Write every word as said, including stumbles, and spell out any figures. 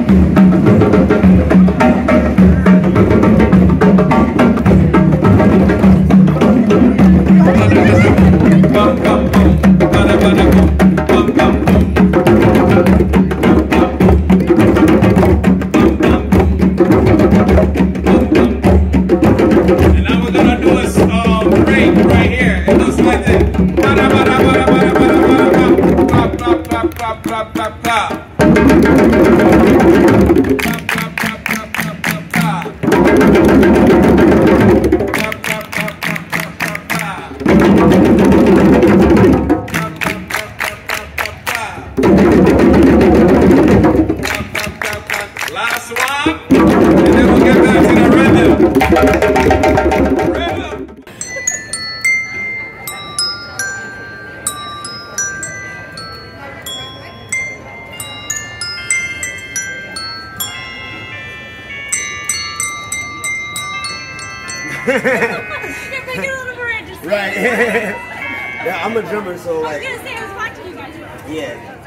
Last one, and then we'll get back to the rhythm. Rhythm. You're making a little bridge. Right. Yeah, I'm a drummer, so like. I was gonna say I was watching you guys. Yeah.